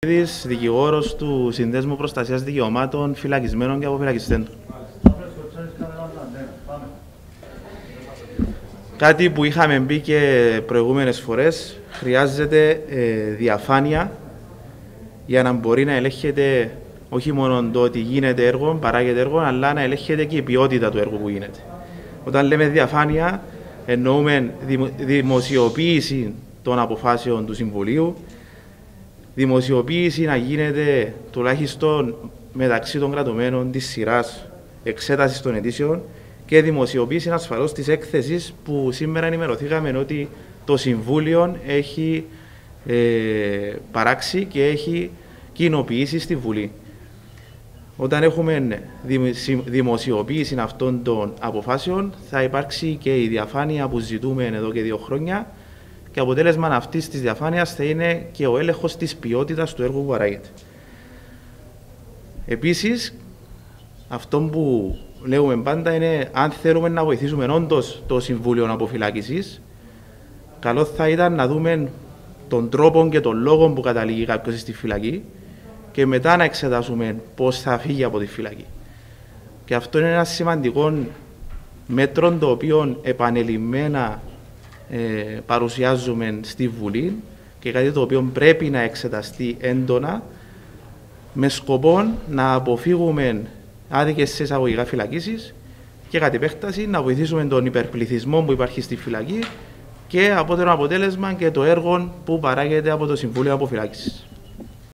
Δικηγόρος του Συνδέσμου Προστασίας Δικαιωμάτων Φυλακισμένων και Αποφυλακιστέντων. Κάτι που είχαμε πει και προηγούμενες φορές, χρειάζεται διαφάνεια για να μπορεί να ελέγχεται όχι μόνο το ότι γίνεται έργο, παράγεται έργο, αλλά να ελέγχεται και η ποιότητα του έργου που γίνεται. Όταν λέμε διαφάνεια, εννοούμε δημοσιοποίηση των αποφάσεων του Συμβουλίου, δημοσιοποίηση να γίνεται τουλάχιστον μεταξύ των κρατουμένων της σειράς εξέτασης των αιτήσεων και δημοσιοποίηση ασφαλώς της έκθεσης που σήμερα ενημερωθήκαμε ότι το Συμβούλιο έχει παράξει και έχει κοινοποιήσει στη Βουλή. Όταν έχουμε δημοσιοποίηση αυτών των αποφάσεων θα υπάρξει και η διαφάνεια που ζητούμε εδώ και 2 χρόνια και αποτέλεσμα αυτής της διαφάνειας θα είναι και ο έλεγχος της ποιότητας του έργου που παράγεται. Επίσης, αυτό που λέμε πάντα είναι αν θέλουμε να βοηθήσουμε όντως το Συμβούλιο Αποφυλάκησης, καλό θα ήταν να δούμε τον τρόπο και τον λόγο που καταλήγει κάποιος στη φυλακή και μετά να εξετάσουμε πώς θα φύγει από τη φυλακή. Και αυτό είναι ένα σημαντικό μέτρο το οποίο επανειλημμένα παρουσιάζουμε στη Βουλή και κάτι το οποίο πρέπει να εξεταστεί έντονα με σκοπό να αποφύγουμε άδικες εισαγωγικά φυλακίσεις και κατ' επέκταση να βοηθήσουμε τον υπερπληθυσμό που υπάρχει στη φυλακή και απότερο αποτέλεσμα και το έργο που παράγεται από το Συμβούλιο Αποφυλάκησης.